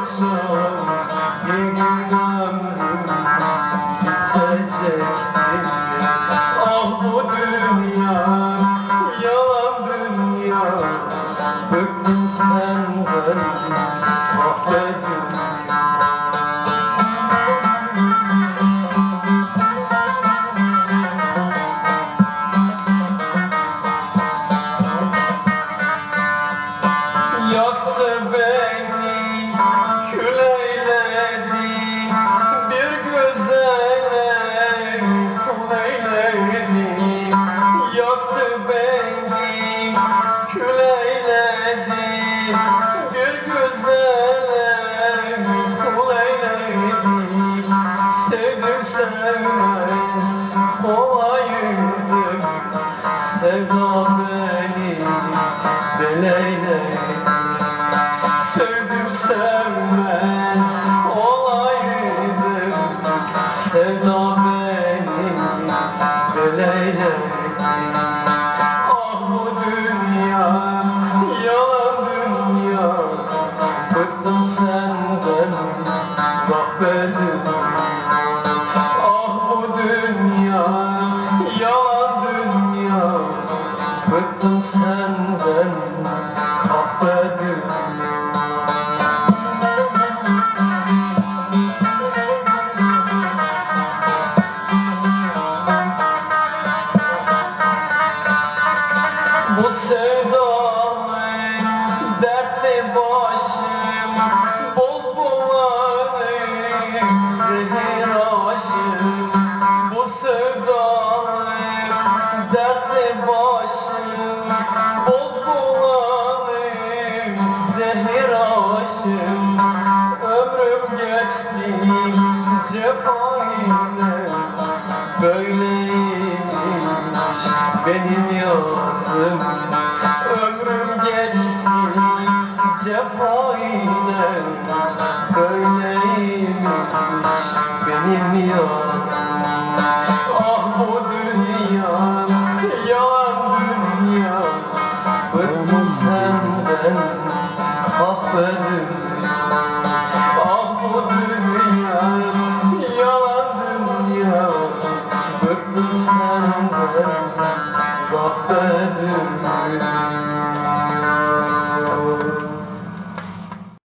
çok bir gün ömrüm bitecektir. Ah bu dünya yalan dünya, bıktım senden ah be dünya. Yaktı beni, kül eyledi, bir güzele kul eyledi. Yaktı beni, kül eyledi, bir güzele kul eyledi. Sevdim sevmez olaydım, sevda beni deleyledi. Sevdim sevmez olaydım, sevda beni deleyledi. Ah bu dünya yalan dünya, bıktım senden ah be dünya. Ah bu dünya yalan dünya, bıktım senden ah be dünya. Bu sevdalı dertli başım, bozgulanık zehir aşım. Bu sevdalı dertli başım, bozgulanık zehir aşım. Ömrüm geçti cefayla, böyleymiş benim yazım. Ömrüm geçti cefayla, böyleymiş benim yazım. Ah bu dünya yalan dünya, bıktım senden ah be dünya. Ah bu dünya yalan dünya, bıktım senden ah be dünya.